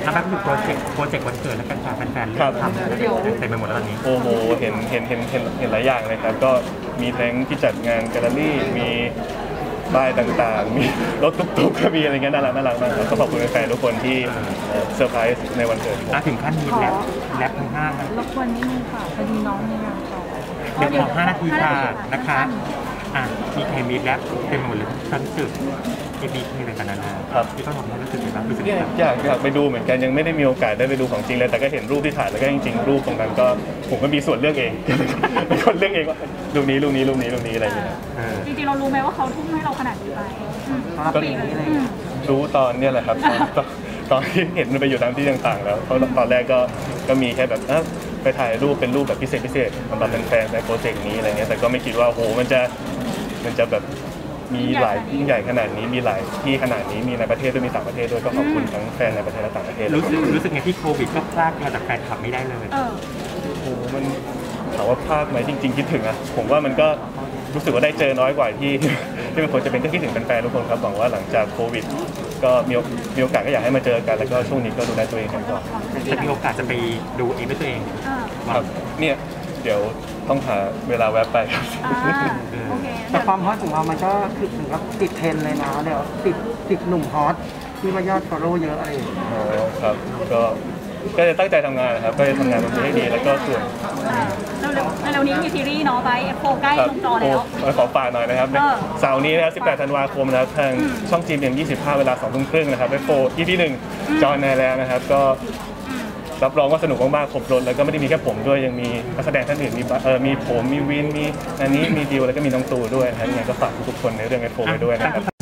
ทำแบบโปรเจกต์วันเกิดแล้วกันค่ะแฟนๆเริ่มทำเต็มไปหมดแล้วตอนนี้โอ้โหเห็นหลายอย่างเลยครับก็มีทั้งที่จัดงานแกลเลอรี่มีป้ายต่างๆมีรถตุ๊กๆก็มีอะไรเงี้ยน่ารักมากครับก็ขอบคุณแฟนๆทุกคนที่เซอร์ไพรส์ในวันเกิดถึงขั้นมีแรปทั้ง5 รบกวนนิดนึงค่ะพอดีน้องมีงานต่อเดี๋ยวขอ5 นาทีค่ะนะคะมีใครมีแรปเต็มหมดเลยทั้งจุดมีอะไรกันนะครับที่ต้องทำให้รู้สึกแบบรู้สึกอยากไปดูเหมือนกันยังไม่ได้มีโอกาสได้ไปดูของจริงเลยแต่ก็เห็นรูปที่ถ่ายแล้วก็จริงๆรูปตรงนั้นก็ผมก็มีส่วนเลือกเองเป็นคนเลือกเองว่ารูปนี้อะไรอย่างเงี้ยจริงๆเรารู้ไหมว่าเขาทุ่มให้เราขนาดนี้ไปก็รู้ตอนเนี่ยแหละครับตอนที่เห็นมันไปอยู่ตามที่ต่างๆแล้วเพราะตอนแรกก็มีแค่แบบไปถ่ายรูปเป็นรูปแบบพิเศษสำหรับแฟนๆในโปรเจกต์นี้อะไรเงี้ยแต่ก็ไม่คิดว่าโหมันจะแบบมีหลายยิ่งใหญ่ขนาดนี้มีหลายที่ขนาดนี้มีในประเทศด้วยมีต่างประเทศด้วยก็ขอบคุณทั้งแฟนในประเทศและต่างประเทศรู้สึกไงที่โควิดก็พลาดมาจากแฟนคลับไม่ได้เลยโอ้มันถามว่าพลาดไหมจริงๆคิดถึงอะผมว่ามันก็รู้สึกว่าได้เจอน้อยกว่าที่มันควรจะเป็นก็คิดถึงแฟนๆทุกคนครับหวังว่าหลังจากโควิดก็มีโอกาสก็อยากให้มาเจอกันแล้วก็ช่วงนี้ก็ดูแลตัวเองกันก่อนจะมีโอกาสจะไปดูเองด้วยตัวเองครับเนี่ยเดี๋ยวต้องหาเวลาแวะไปครับแต่ความฮอตของเรามันก็คือถึงกับติดเทรนเลยนะเดี๋ยวติดหนุ่มฮอตที่ว่ายอดฟอลโล่เยอะอะไรอ๋อครับก็จะตั้งใจทำงานนะครับก็จะทำงานมันให้ดีแล้วก็ส่วนเร็วนี้มีซีรีส์เนาะไปF4ใกล้ลงจอแล้วขอฝากหน่อยนะครับเสาร์นี้นะครับ18 ธันวาคมนะครับทางช่องGMM 25 เวลา 20:30 นนะครับF4 EP 1จอในแล้วนะครับก็รับรองว่าสนุกมากๆครบรถแล้วก็ไม่ได้มีแค่ผมด้วยยังมีนักแสดงท่านอื่นมีผมมีวินมีอันนี้มีดิวแล้วก็มีน้องตูด้วยนะครับยังไงก็ฝากทุกคนในเรื่องF4 ไปด้วยนะครับ